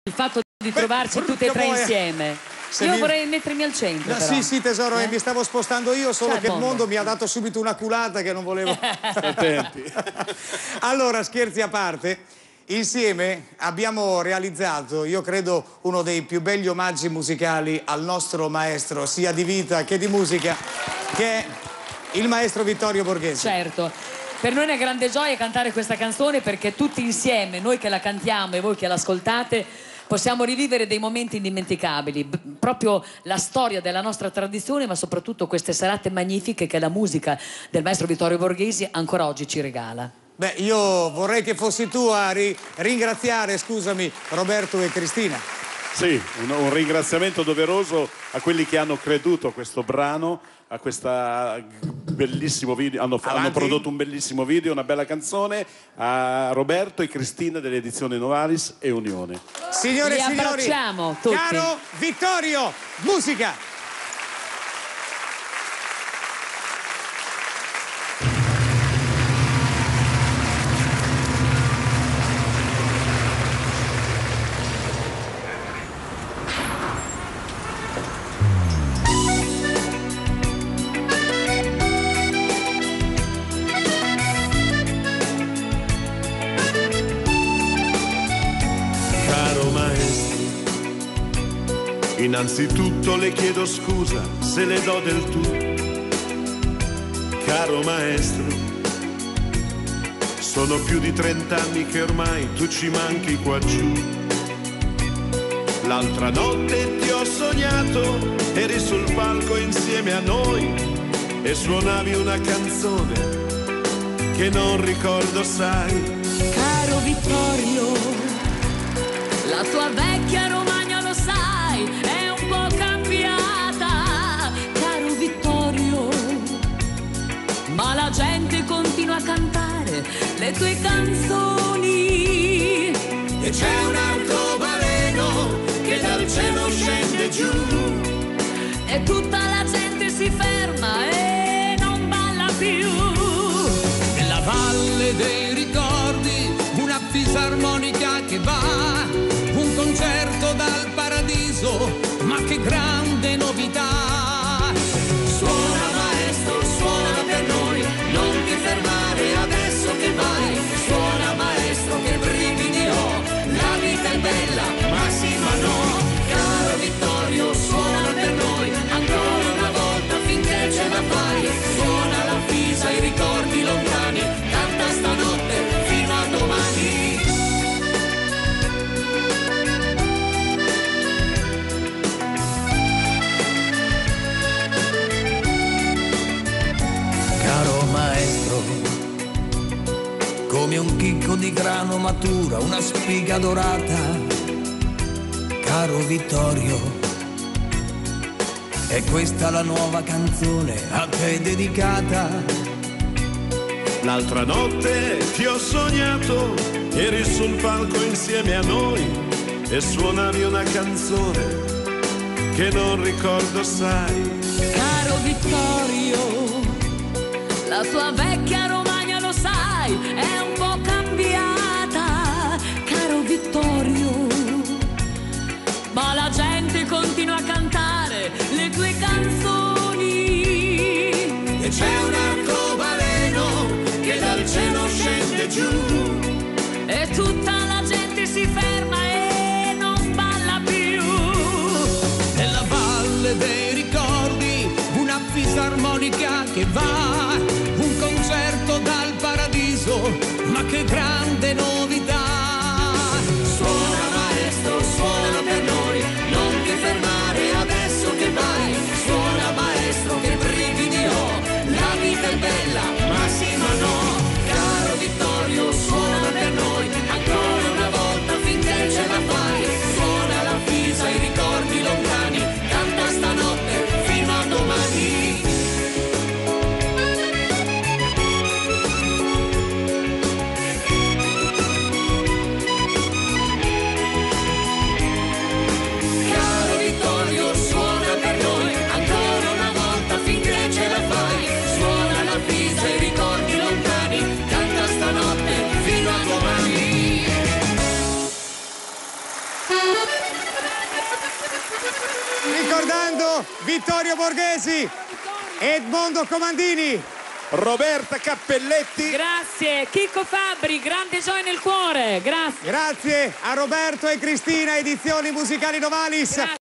il fatto di trovarci tutte e tre insieme. Io vorrei mettermi al centro. Però. Sì, tesoro, mi stavo spostando io, solo che il mondo mi ha dato subito una culata che non volevo. Attenti. Allora, scherzi a parte, insieme abbiamo realizzato, io credo, uno dei più belli omaggi musicali al nostro maestro, sia di vita che di musica, che è il maestro Vittorio Borghese. Certo. Per noi è una grande gioia cantare questa canzone, perché tutti insieme, noi che la cantiamo e voi che l'ascoltate, possiamo rivivere dei momenti indimenticabili, proprio la storia della nostra tradizione, ma soprattutto queste serate magnifiche che la musica del maestro Vittorio Borghese ancora oggi ci regala. Beh, io vorrei che fossi tu a ringraziare, scusami, Roberto e Cristina. Sì, un ringraziamento doveroso a quelli che hanno creduto a questo brano, a questo bellissimo video, hanno prodotto un bellissimo video, una bella canzone, a Roberto e Cristina delle edizioni Novalis e Unione. Signore e signori, abbracciamo tutti. Caro Vittorio, musica! Innanzitutto le chiedo scusa se le do del tu, caro maestro. Sono più di 30 anni che ormai tu ci manchi qua giù. L'altra notte ti ho sognato, eri sul palco insieme a noi e suonavi una canzone che non ricordo, sai. Caro Vittorio, la tua vecchia Romagna lo sai, è un po' cambiata, caro Vittorio, ma la gente continua a cantare le tue canzoni. E c'è un arcobaleno che dal cielo scende giù e tutta la gente si ferma e non balla più. Nella valle dei ricordi una fisarmonica che va, un concerto dal paradiso, ma che grande novità! Suona maestro, suona per noi, non ti fermare adesso che vai. Suona maestro, che brividi ho, la vita è bella, ma sì ma no. Caro Vittorio, suona per noi, ancora una volta finché ce la fai. Suona la fisa, i ricordi lontani, canta stanotte fino a domani. Caro maestro, come un chicco di grano matura, una spiga dorata. Caro Vittorio, è questa la nuova canzone a te dedicata. L'altra notte ti ho sognato, eri sul palco insieme a noi e suonavi una canzone che non ricordo, sai. Caro Vittorio, la tua vecchia Romagna lo sai, è un po' cambiata, caro Vittorio, ma la gente continua a cantare le tue canzoni. E c'è un arcobaleno che dal cielo scende giù e tutta la gente si ferma e non balla più. Nella valle dei ricordi una fisarmonica che va, un concerto dal paradiso, ma che grande novità! Suona maestro, suona per noi, non ti fermare adesso che vai. Suona maestro, che brividi ho, la vita è bella, ma sì ma no. Caro Vittorio, suona per noi, ancora una volta finché ce la fai. Suona la fisa, i ricordi lontani, canta stanotte fino a domani. Ricordando Vittorio Borghesi, Edmondo Comandini, Roberta Cappelletti. Grazie, Chicco Fabbri, grande gioia nel cuore, grazie. Grazie a Roberto e Cristina, Edizioni Musicali Novalis. Grazie.